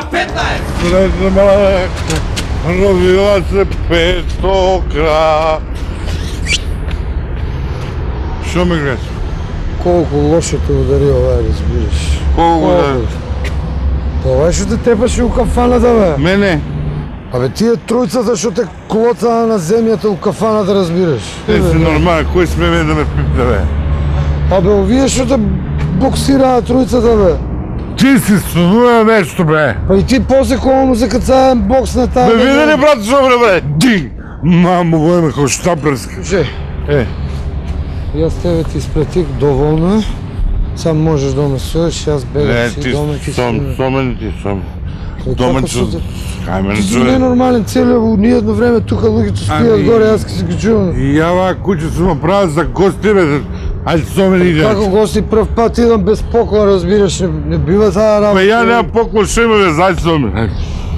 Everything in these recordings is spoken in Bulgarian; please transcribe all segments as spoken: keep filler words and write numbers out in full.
петнаест! Родила се петокра. Шо ме гледаш? Колко лошо те удари ова, разбираш. Колко удари? Ова што те трепаше у кафаната, бе. Мене? Абе тие тројцата што те клоцаа на земјата у кафаната, разбираш. Те си нормален, кој сме ме да ме пипне, бе? Абе овие што те боксираа тројцата, бе. Ти си судува нешто, бе. Па и ти после кога му закацаа бокс на таа... Бе, виде ли, брат, шо бре, бе? Ди! Мамо, војме кој штапрски. Слушај. Е. Јас тебе ти испратих доволно. Сам можеш да ме судиш, јас бегам си доме ти сум. Сомен ти сум. Доме ти сум. Ти си ненормален целиот, ниедно време тука луѓето стојат горе, јас ке се ги чувам. И ја оваа куќа сум направил за гости, бе. Ајде сомен иде. Како гости прв пат идам без поклон, разбираш, не, не бива таа работа. Бе, ја немам поклон, шо има, бе, зајде сомен.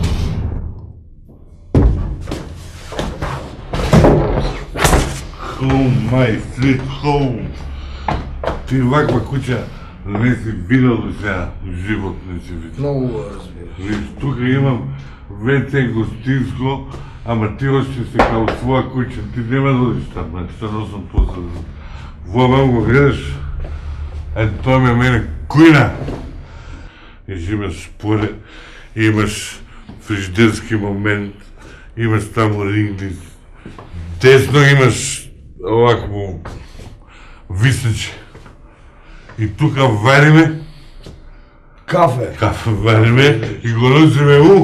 Home, my sweet home. Ти ваква куќа не си видел до сега, живот не си видел. Многу го разбираш. Виж, тука имам ве-це гостинско, ама ти още си као своја куќа, ти нема да одиш там, што носам после. Вовам го гледаш, ето тоа ми е мене кујна. И имаш поре, имаш фриждерски момент, имаш таму рингнис, десно имаш овакво висниче. И тука вариме кафе. Кафе вариме и го носиме у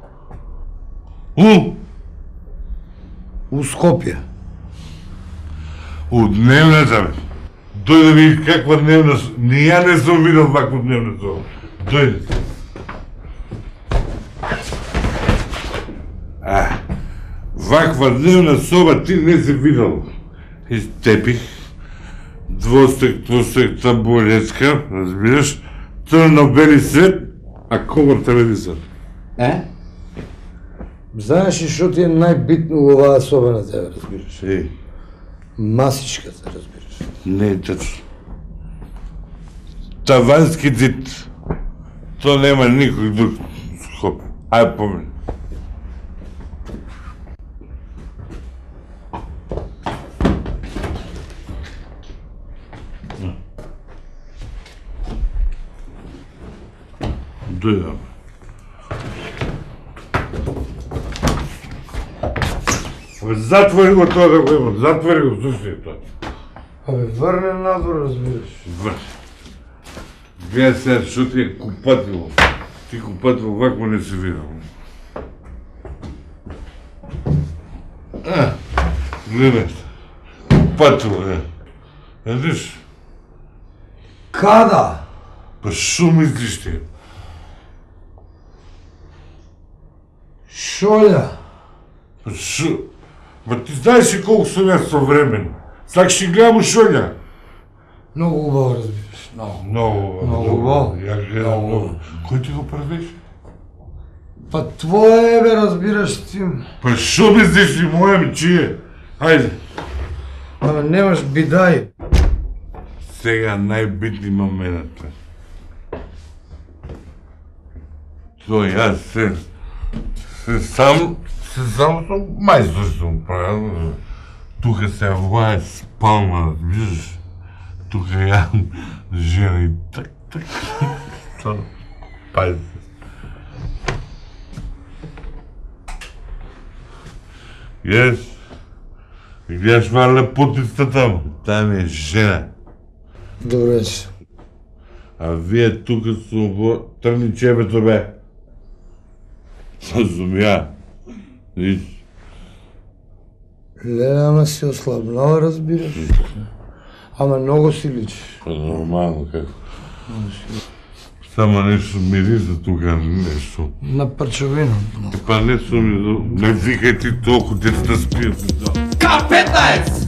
у у Скопје. У дневната, бе. Дојде да види каква дневна... Ни ја не сум видел ваква дневна соба. Дојде. А, ваква дневна соба ти не си видел. И тепих, двостек, двостек табуретска, разбираш, црно-бели свет, а ковар телевизор. Е? Знаеш ли што ти е најбитно во оваа соба на тебе, разбираш? Еј. Масичката, разбираш. Не е точно. Тавански зид. То нема никој друг хоп. Ајде помени. Дојдам. Затвори го тоа да го имам, затвори го, слушај тоа. Абе, врне надвор, разбираш. Врне. Гледај сега, што ти е купатило. Ти купатило вакво не си видел. А, гледај. Купатило, е. Видиш? Када? Па шо мислиш ти? Шолја? Па шо? Ба ти знаеш ли колко сум јас современ? Сакаш ти гледам у шолја? Многу убаво, разбираш. Многу. Много, Много убаво. Ја гледам много. Кој ти го правиш? Па твое е, бе, разбираш ти. Па шо мислиш ли моја ми чие? Ајде. Ама немаш бидај. Сега најбитни моментот. Тоа јас се... се сам... се сам сум мајстор сум правил. Тука се оваа спална, видиш? Тука ја жена и так, так. Тоа... Пајде. Јес? Гледаш ма лепотица таму? Таа ми е жена. Добро вечер. А вие тука сум во трни чебето, бе. Сум ја. Виж. Леле, ама си ослабнала, разбираш. Ама многу си личиш. Па нормално, како? Само нешто мириса тука, нешто. На парчовина. Па не сум... Не викај ти толку, деца да спијат. Ка петнаест!